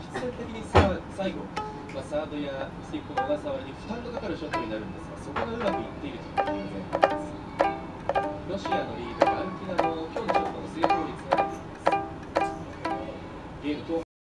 必然的に最後、サードやスティックの小笠原に負担のかかるショットになるんですが、そこがうまくいっているという前半。